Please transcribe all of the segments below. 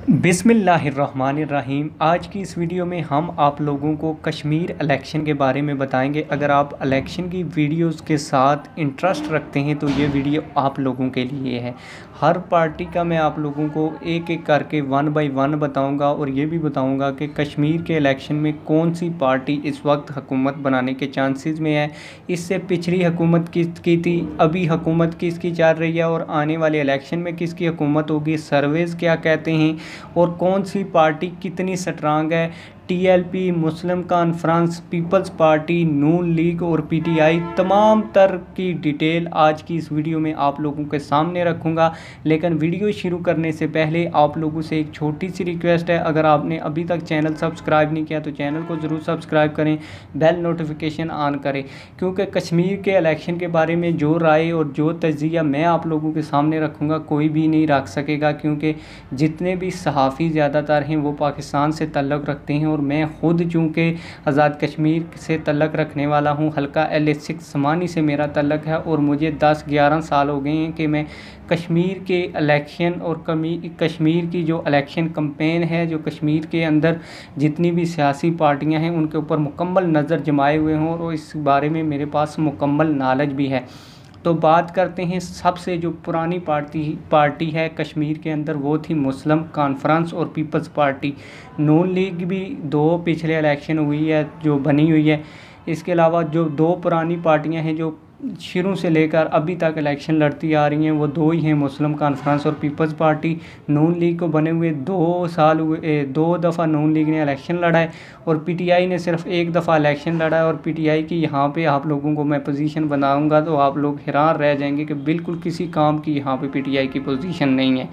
बिस्मिल्लाहिर्रहमानिर्रहीम। आज की इस वीडियो में हम आप लोगों को कश्मीर इलेक्शन के बारे में बताएंगे। अगर आप इलेक्शन की वीडियोस के साथ इंटरेस्ट रखते हैं तो ये वीडियो आप लोगों के लिए है। हर पार्टी का मैं आप लोगों को एक एक करके 1 बाय 1 बताऊंगा और ये भी बताऊंगा कि कश्मीर के इलेक्शन में कौन सी पार्टी इस वक्त हुकूमत बनाने के चांसेस में है। इससे पिछली हुकूमत किसकी थी, अभी हुकूमत किसकी चल रही है और आने वाले इलेक्शन में किसकी हुकूमत होगी, सर्वेज़ क्या कहते हैं और कौन सी पार्टी कितनी स्ट्रांग है। TLP, Muslim Conference, Peoples Party, Noon League और पीटीआई, तमाम तर की डिटेल आज की इस वीडियो में आप लोगों के सामने रखूंगा। लेकिन वीडियो शुरू करने से पहले आप लोगों से एक छोटी सी रिक्वेस्ट है, अगर आपने अभी तक चैनल सब्सक्राइब नहीं किया तो चैनल को ज़रूर सब्सक्राइब करें, बेल नोटिफिकेशन ऑन करें, क्योंकि कश्मीर के इलेक्शन के बारे में जो राय और जो तजिया मैं आप लोगों के सामने रखूँगा कोई भी नहीं रख सकेगा, क्योंकि जितने भी सहाफ़ी ज़्यादातर हैं वो पाकिस्तान से तल्लुक़ रखते हैं और मैं ख़ुद चूँकि आज़ाद कश्मीर से तल्लुक़ रखने वाला हूँ, हल्का LA6 समानी से मेरा तल्लुक़ है और मुझे 10-11 साल हो गए हैं कि मैं कश्मीर के इलेक्शन और कश्मीर की जो इलेक्शन कैंपेन है, जो कश्मीर के अंदर जितनी भी सियासी पार्टियां हैं उनके ऊपर मुकम्मल नज़र जमाए हुए हों और इस बारे में मेरे पास मुकम्मल नॉलेज भी है। तो बात करते हैं, सबसे जो पुरानी पार्टी है कश्मीर के अंदर वो थी मुस्लिम कॉन्फ्रेंस और पीपल्स पार्टी। नून लीग भी 2 पिछले इलेक्शन हुई है जो बनी हुई है। इसके अलावा जो 2 पुरानी पार्टियां हैं जो शुरू से लेकर अभी तक इलेक्शन लड़ती आ रही हैं वो 2 ही हैं, मुस्लिम कॉन्फ्रेंस और पीपल्स पार्टी। नून लीग को बने हुए 2 साल हुए, 2 दफ़ा नून लीग ने इलेक्शन लड़ा है और पीटीआई ने सिर्फ 1 दफ़ा इलेक्शन लड़ा है। और पीटीआई की यहाँ पे आप लोगों को मैं पोजीशन बनाऊंगा तो आप लोग हैरान रह जाएंगे कि बिल्कुल किसी काम की यहाँ पे पीटीआई की पोजीशन नहीं है।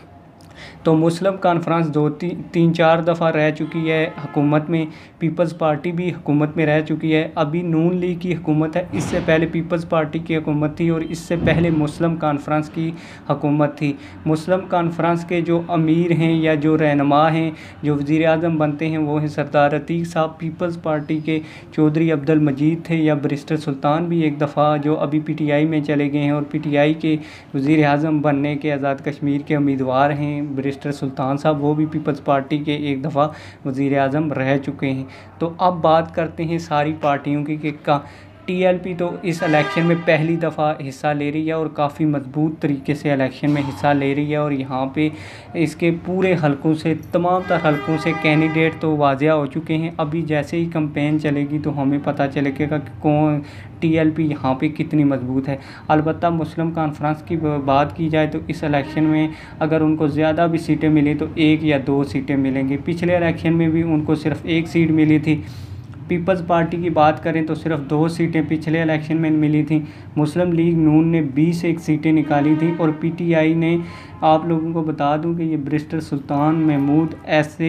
तो मुस्लिम कॉन्फ्रेंस 2-3-4 दफ़ा रह चुकी है हुकूमत में, पीपल्स पार्टी भी हुकूमत में रह चुकी है। अभी नून लीग की हुकूमत है, इससे पहले पीपल्स पार्टी की हुकूमत थी और इससे पहले मुस्लिम कॉन्फ्रेंस की हुकूमत थी। मुस्लिम कॉन्फ्रेंस के जो अमीर हैं या जो रहनुमा हैं, जो वज़ीर आज़म बनते हैं वो हैं सरदार अतीक साहब। पीपल्स पार्टी के चौधरी अब्दुल मजीद थे या बैरिस्टर सुल्तान भी एक दफ़ा जो अभी पीटीआई में चले गए हैं और पीटीआई के वज़ीर आज़म बनने के आज़ाद कश्मीर के उम्मीदवार हैं बैरिस्टर सुल्तान साहब, वो भी पीपल्स पार्टी के एक दफ़ा वज़ीर आज़म रह चुके हैं। तो अब बात करते हैं सारी पार्टियों की कि टीएलपी तो इस इलेक्शन में पहली दफ़ा हिस्सा ले रही है और काफ़ी मजबूत तरीके से इलेक्शन में हिस्सा ले रही है और यहाँ पे इसके पूरे हलकों से, तमाम तर हलकों से कैंडिडेट तो वाज़िया हो चुके हैं। अभी जैसे ही कैंपेन चलेगी तो हमें पता चलेगा कि कौन टीएलपी यहाँ पे कितनी मजबूत है। अलबत्ता मुस्लिम कॉन्फ्रेंस की बात की जाए तो इस इलेक्शन में अगर उनको ज़्यादा भी सीटें मिली तो 1 या 2 सीटें मिलेंगी। पिछले इलेक्शन में भी उनको सिर्फ 1 सीट मिली थी। पीपल्स पार्टी की बात करें तो सिर्फ 2 सीटें पिछले इलेक्शन में मिली थी। मुस्लिम लीग नून ने 20 सीटें निकाली थी और पीटीआई ने, आप लोगों को बता दूं कि ये बैरिस्टर सुल्तान महमूद ऐसे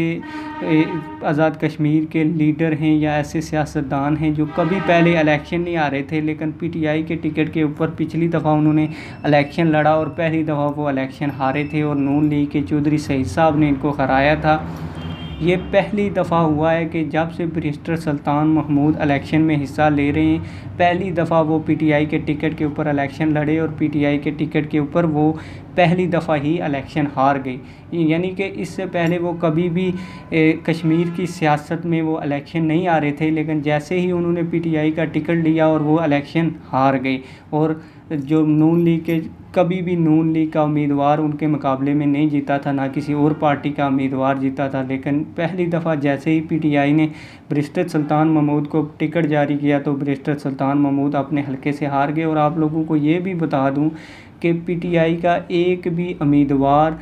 आज़ाद कश्मीर के लीडर हैं या ऐसे सियासतदान हैं जो कभी पहले इलेक्शन नहीं आ रहे थे, लेकिन पीटीआई के टिकट के ऊपर पिछली दफ़ा उन्होंने इलेक्शन लड़ा और पहली दफ़ा वो इलेक्शन हारे थे और नून लीग के चौधरी सईद साहब ने इनको हराया था। ये पहली दफ़ा हुआ है कि जब से बैरिस्टर सुल्तान महमूद इलेक्शन में हिस्सा ले रहे हैं, पहली दफ़ा वो पीटीआई के टिकट के ऊपर इलेक्शन लड़े और पीटीआई के टिकट के ऊपर वो पहली दफ़ा ही इलेक्शन हार गई। यानी कि इससे पहले वो कभी भी कश्मीर की सियासत में वो इलेक्शन नहीं आ रहे थे, लेकिन जैसे ही उन्होंने पीटीआई का टिकट लिया और वो इलेक्शन हार गई। और जो नून लीग के, कभी भी नून लीग का उम्मीदवार उनके मुकाबले में नहीं जीता था, ना किसी और पार्टी का उम्मीदवार जीता था, लेकिन पहली दफ़ा जैसे ही पीटीआई ने बैरिस्टर सुल्तान महमूद को टिकट जारी किया तो बैरिस्टर सुल्तान महमूद अपने हलके से हार गए। और आप लोगों को ये भी बता दूं कि पीटीआई का एक भी उम्मीदवार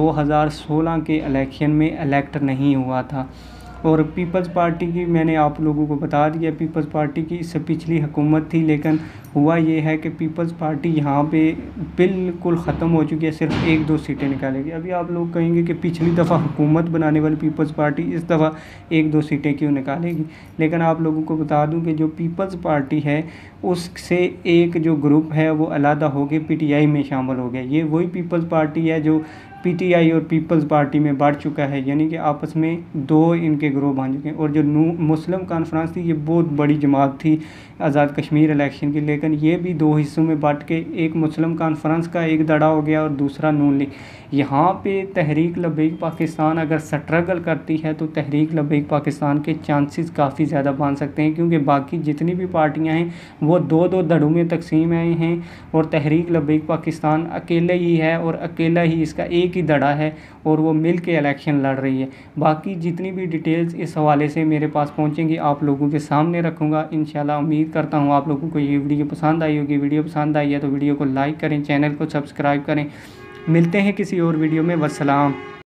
2016 के इलेक्शन में इलेक्ट नहीं हुआ था। और पीपल्स पार्टी की मैंने आप लोगों को बता दिया, पीपल्स पार्टी की इससे पिछली हुकूमत थी, लेकिन हुआ ये है कि पीपल्स पार्टी यहाँ पे बिल्कुल ख़त्म हो चुकी है, सिर्फ 1-2 सीटें निकालेगी। अभी आप लोग कहेंगे कि पिछली दफ़ा हुकूमत बनाने वाली पीपल्स पार्टी इस दफ़ा 1-2 सीटें क्यों निकालेगी, लेकिन आप लोगों को बता दूं कि जो पीपल्स पार्टी है उससे एक जो ग्रुप है वो अलहदा हो के पीटीआई में शामिल हो गया। ये वही पीपल्स पार्टी है जो पीटीआई और पीपल्स पार्टी में बढ़ चुका है, यानी कि आपस में 2 इनके ग्रुप बन चुके हैं। और जो मुस्लिम कॉन्फ्रेंस थी ये बहुत बड़ी जमात थी आज़ाद कश्मीर इलेक्शन की, लेकिन ये भी 2 हिस्सों में बांट के, एक मुस्लिम कॉन्फ्रेंस का एक दड़ा हो गया और दूसरा नून लीग। यहाँ पे तहरीक लब्बैक पाकिस्तान अगर स्ट्रगल करती है तो तहरीक लब्बैक पाकिस्तान के चांसेस काफ़ी ज़्यादा बन सकते हैं, क्योंकि बाकी जितनी भी पार्टियां हैं वो दो दो धड़ों में तकसीम आए हैं और तहरीक लब्बैक पाकिस्तान अकेले ही है और अकेला ही इसका एक ही धड़ा है और वो मिल के इलेक्शन लड़ रही है। बाकी जितनी भी डिटेल्स इस हवाले से मेरे पास पहुँचेंगी आप लोगों के सामने रखूँगा इंशाल्लाह। उम्मीद करता हूँ आप लोगों को ये वीडियो पसंद आई होगी। वीडियो पसंद आई है तो वीडियो को लाइक करें, चैनल को सब्सक्राइब करें। मिलते हैं किसी और वीडियो में। वस्सलाम।